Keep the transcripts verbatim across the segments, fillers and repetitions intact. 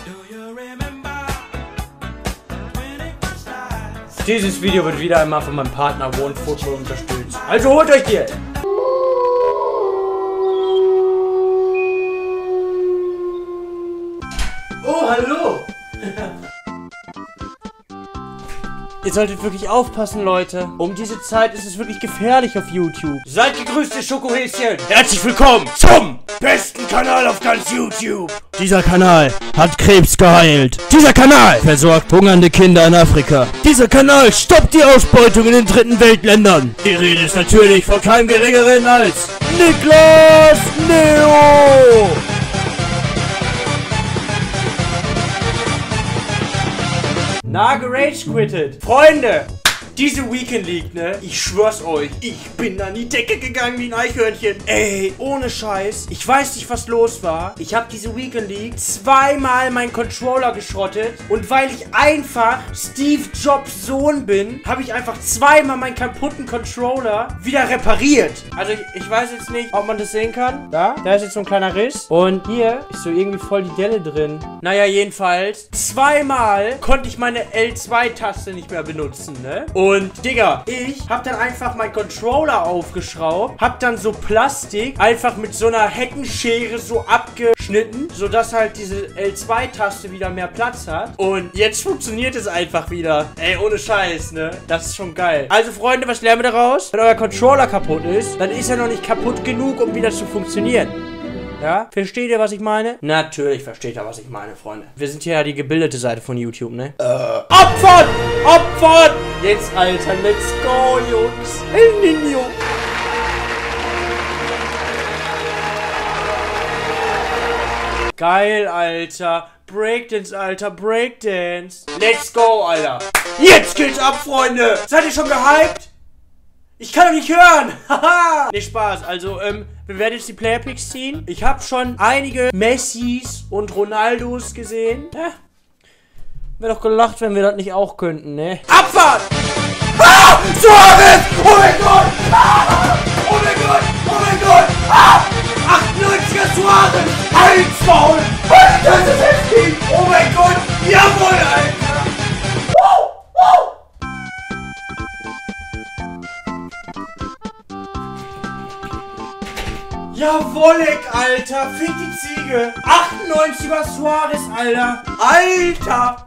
Dieses Video wird wieder einmal von meinem Partner OneFootball unterstützt. Also holt euch die! Oh, hallo! Ihr solltet wirklich aufpassen, Leute. Um diese Zeit ist es wirklich gefährlich auf YouTube. Seid gegrüßt, ihr Schokohäschen! Herzlich willkommen zum besten Kanal auf ganz YouTube! Dieser Kanal hat Krebs geheilt. Dieser Kanal versorgt hungernde Kinder in Afrika. Dieser Kanal stoppt die Ausbeutung in den dritten Weltländern. Die Rede ist natürlich von keinem geringeren als Niklas Neo! Na, gerage quittet. Freunde, diese Weekend League, ne? Ich schwör's euch, ich bin an die Decke gegangen wie ein Eichhörnchen. Ey, ohne Scheiß. Ich weiß nicht, was los war. Ich habe diese Weekend League zweimal meinen Controller geschrottet. Und weil ich einfach Steve Jobs Sohn bin, habe ich einfach zweimal meinen kaputten Controller wieder repariert. Also ich, ich weiß jetzt nicht, ob man das sehen kann. Da, da ist jetzt so ein kleiner Riss. Und hier ist so irgendwie voll die Delle drin. Naja, jedenfalls, zweimal konnte ich meine L zwei Taste nicht mehr benutzen, ne? Und Und, Digga, ich hab dann einfach meinen Controller aufgeschraubt, hab dann so Plastik einfach mit so einer Heckenschere so abgeschnitten, sodass halt diese L zwei Taste wieder mehr Platz hat. Und jetzt funktioniert es einfach wieder. Ey, ohne Scheiß, ne? Das ist schon geil. Also, Freunde, was lernen wir daraus? Wenn euer Controller kaputt ist, dann ist er noch nicht kaputt genug, um wieder zu funktionieren. Ja? Versteht ihr, was ich meine? Natürlich versteht ihr, was ich meine, Freunde. Wir sind hier ja die gebildete Seite von YouTube, ne? Äh. Opfern! Opfern! Jetzt, Alter, let's go, Jungs. El Nino. Geil, Alter. Breakdance, Alter, Breakdance. Let's go, Alter. Jetzt geht's ab, Freunde. Seid ihr schon gehypt? Ich kann doch nicht hören. Haha. Nee, Spaß. Also, ähm, wir werden jetzt die Playerpicks ziehen. Ich habe schon einige Messis und Ronaldos gesehen. Ja. Wäre doch gelacht, wenn wir das nicht auch könnten, ne? Abfahrt! Ah! Suarez! Oh mein Gott! Ah! Oh mein Gott! Oh mein Gott! Ah! achtundneunziger Suarez! Eins Maul! Das ist heftig! Oh mein Gott! Jawohl, Alter! Wow! Wow! Jawollek, Alter! Fick die Ziege! achtundneunziger Suarez, Alter! Alter!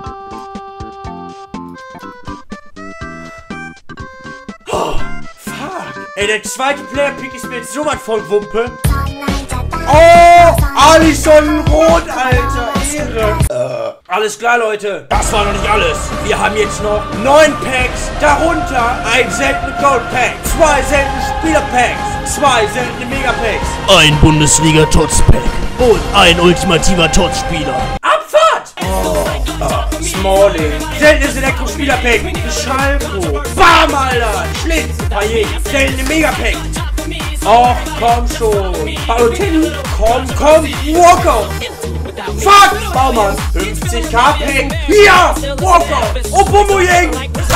Oh, fuck! Ey, der zweite Player-Pick ist mir jetzt so was von Wumpe. Oh! Alisson Rot, Alter! Ehre! Äh, alles klar, Leute. Das war noch nicht alles. Wir haben jetzt noch neun Packs, darunter ein seltenes Gold-Pack, zwei seltene Spieler-Packs, zwei seltene Mega-Packs, ein Bundesliga-Tots-Pack und ein ultimativer Tots-Spieler. Abfahrt! Oh, oh, Smalling. Seltenes Elektro-Spieler-Pack, Schalko. Bam, Alter! Schlitz, Payet. Seltene Mega-Pack. Och, komm schon. Balotelli. Komm, komm. Walkout. Fuck! Baumann. fünfzig K Pack. Ja! Walkout. Aubameyang.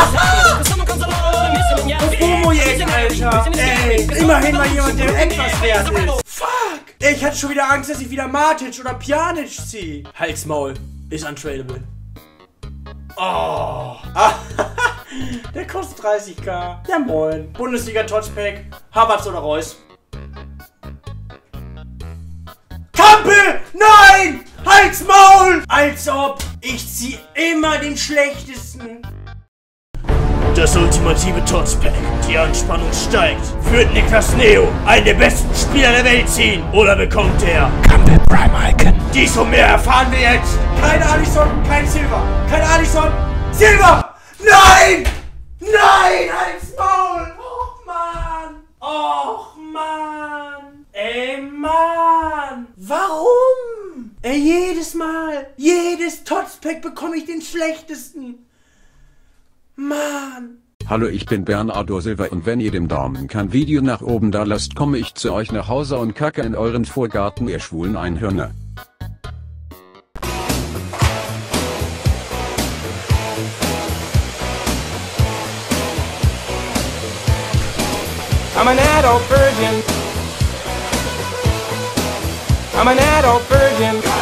Aubameyang, Alter. Ey, immerhin mal jemand, der etwas wert ist. Fuck! Ey, ich hatte schon wieder Angst, dass ich wieder Matic oder Pjanic ziehe. Halsmaul. Ist untradable. Oh. Der kostet dreißig K. Ja, moin. Bundesliga-Tots-Pack. Havertz oder Reus? Kampel! Nein! Halt's Maul! Als ob. Ich zieh immer den schlechtesten. Das ultimative Tots-Pack. Die Anspannung steigt. Wird Niklas Neo einen der besten Spieler der Welt ziehen? Oder bekommt er Campbell Prime-Icon? Dies und mehr erfahren wir jetzt. Kein Alisson, kein Silva. Kein Alisson, Silva! Nein! Nein! Halt's Maul! Och, Mann! Och, Mann! Ey, Mann! Warum? Ey, jedes Mal, jedes Tots-Pack bekomme ich den schlechtesten. Mann! Hallo, ich bin Bernardo Silva und wenn ihr dem Daumen kein Video nach oben da lasst, komme ich zu euch nach Hause und kacke in euren Vorgarten, ihr schwulen Einhörner. I'm an adult virgin. I'm an adult virgin.